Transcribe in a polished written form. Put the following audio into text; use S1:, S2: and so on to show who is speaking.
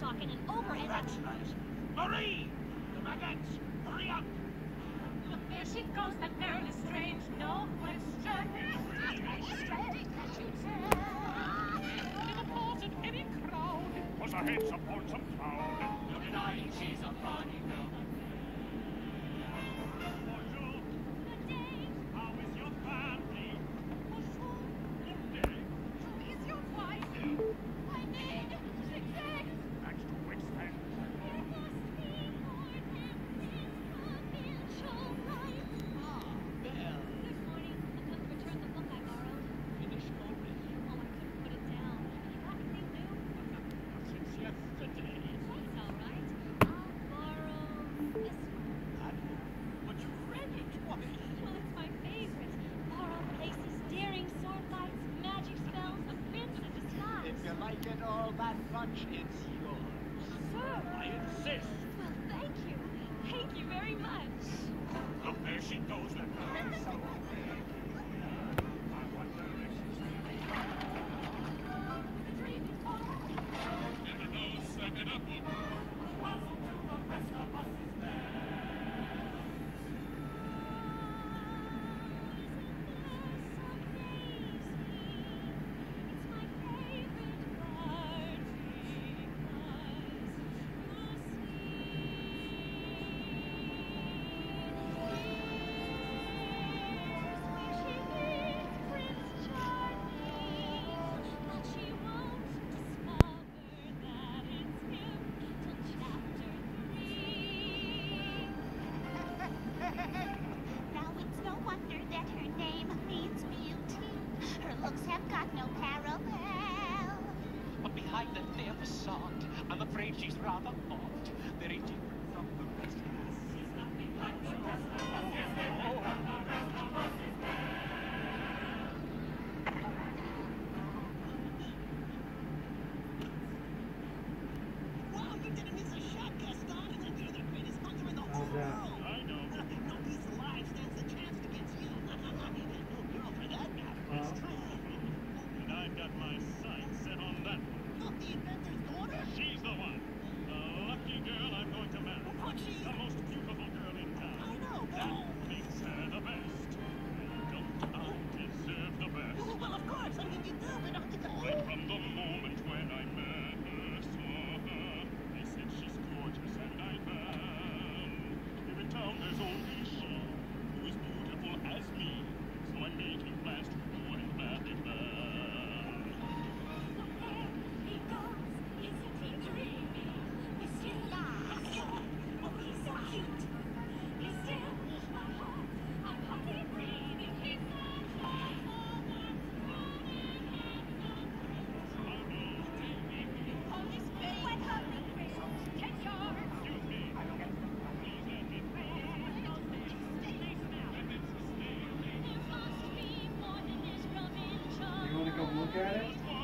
S1: stock in an over and
S2: That's nice. Marie! The baguettes! Hurry up!
S3: Look, there she goes, that girl is strange, no question. In a port in any crowd,
S2: Was her head upon some cloud?
S3: no denying she's a funny girl.
S2: Bonjour!
S1: good day.
S2: How is your family?
S3: Bonjour,
S2: Good day.
S3: who is your wife?
S1: I need success.
S2: That's to extend.
S1: There must be more than this financial life.
S4: Ah, Belle.
S1: Good morning. I've come to return the book I borrowed.
S4: Finished already?
S1: Oh, I couldn't put it down. You got anything new?
S4: Since yesterday.
S1: That's all right. I'll borrow this one.
S4: I know. But you read it twice.
S1: Well, it's my favorite. Borrow places, daring sword fights, magic spells, a prince in disguise.
S4: If you like it all that much, it's yours.
S1: Sir!
S2: I insist.
S1: Well, thank you. Thank you very much.
S2: Look, there she goes, that girl. I wonder if she's in the nose, suck it up.
S5: Now it's no wonder that her name means beauty. Her looks have got no parallel.
S4: But behind that fair facade, I'm afraid she's rather odd. Very different from the rest of us.
S6: Wow, you didn't miss a shot, Gaston. You're the greatest hunter in the whole world.
S2: I know.
S6: No piece alive stands a chance against you. No girl for that matter.
S2: It's true. And I've got my sights set on that one.
S6: Not the inventor's daughter?
S2: She's the one. The lucky girl I'm going to marry.
S6: But she...
S2: The most beautiful girl in town.
S6: I know, but...
S2: That makes her the best. Don't I deserve the best?
S6: Well, of course. I mean, you do, but don't you go...
S2: Right from the moment when I met her, saw her, they said she's gorgeous, and I found. Here in town there's only she, who is beautiful as me. So I'm making plans to go and marry her.
S3: He goes, isn't he dreamy? He's still, oh, he's so cute. He's still my heart. I'm hardly breathing. He's not far forward, running and on this bay, when hurry, 10 yards.
S2: Excuse me. Please let me through.
S1: There must be more than this rum in charm.
S7: You want to go look at it?